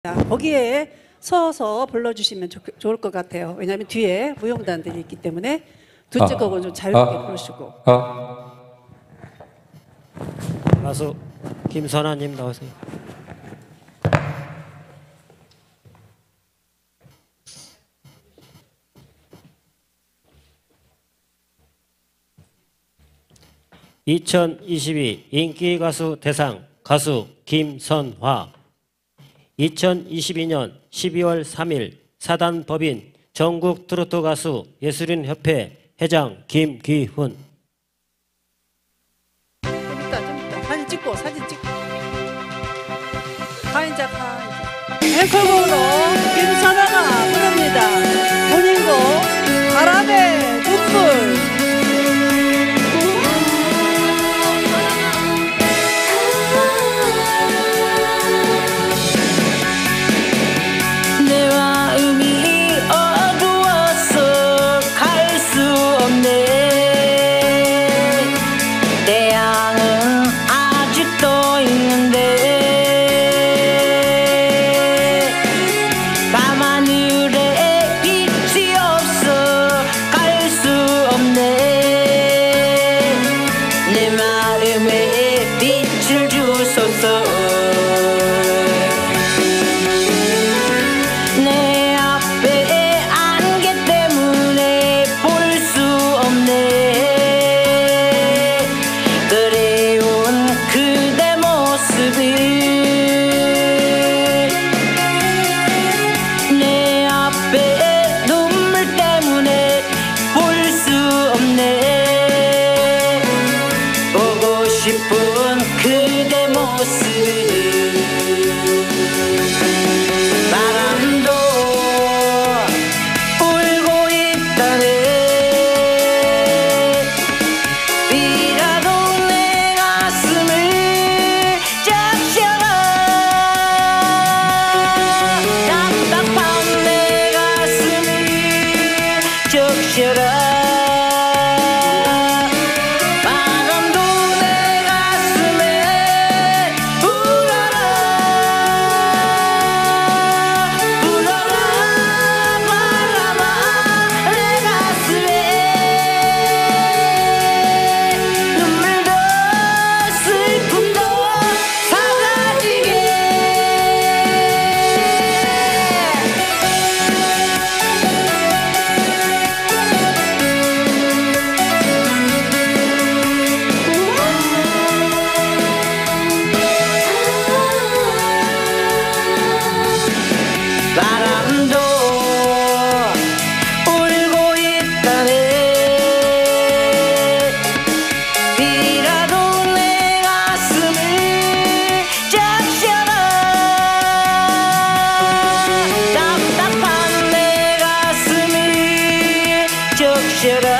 거기에 서서 불러주시면 좋을 것 같아요. 왜냐하면 뒤에 무용단들이 있기 때문에 둘째 곡은 좀 자유롭게 부르시고. 가수 김선아님 나오세요. (2022) 인기가수 대상 가수 김선화. 2022년 12월 3일 사단법인 전국트로트가수 예술인협회 회장 김기훈. 좀 이따 사진 찍고 가인자 앵콜곡으로 김선아가 부릅니다. 본인곡 바람의 눈물. 그대 모습 바람도 울고 있다네. 비라도 내 가슴을 적셔라. 답답한 내 가슴을 적셔라. 바람도 울고 있다네. 비라도 내 가슴을 적셔라. 답답한 내 가슴을 적셔라.